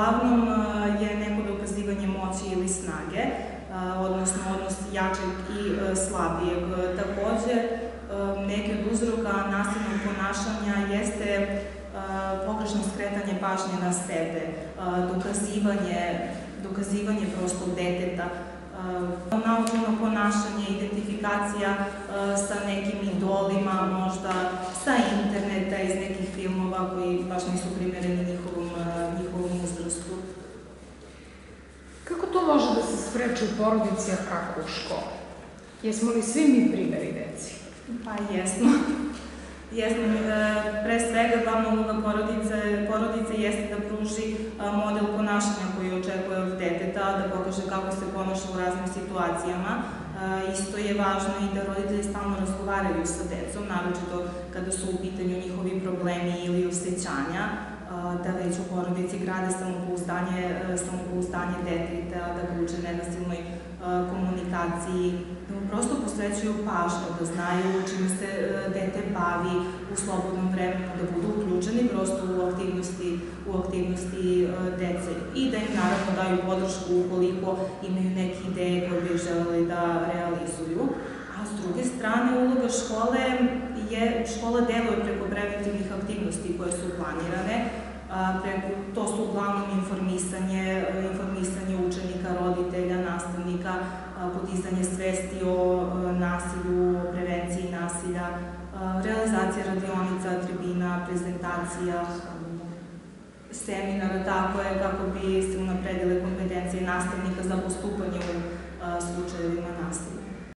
uglavnom je neko dokazivanje moći ili snage, odnosno odnos jačeg i slabijeg. Takođe, neki od uzroka nasilnog ponašanja jeste pogrešno skretanje pažnje na sebe, dokazivanje prostog deteta, naučeno ponašanje, identifikacija sa nekim idolima, možda sa interneta, iz nekih filmova koji baš nisu primereni njihovom uzrastu. Kako to može da se spreči u porodici, a kako u školi? Jesmo li svi mi primeri deci? Pa jesmo. Pre svega, glavna uloga porodice jeste da pruži model ponašanja koji očekuje od deteta, da pokaže kako se ponaša u raznim situacijama. Isto je važno i da roditelji stalno razgovaraju sa decom, naročito kada su u pitanju njihovi problemi ili osećanja, da već u porodici grade samopouzdanje deteta, da ga uče nenasilnoj komunikaciji, da mu prosto posvećuju pažnju, da znaju čime se dete bavi u slobodnom vremenu, da budu uključeni prosto u aktivnosti dece i da im naravno daju podršku ukoliko imaju neke ideje koje bi želeli da realizuju. A s druge strane, uloga škola deluje preko preventivnih aktivnosti koje su planirane. To su uglavnom informisanje učenika, roditelja, nastavnika, podizanje svesti o nasilju, prevenciji nasilja, realizacija radionica, tribina, prezentacija, seminara, tako je, kako bi se unapredile kompetencije nastavnika za postupanje u slučajevima nasilja.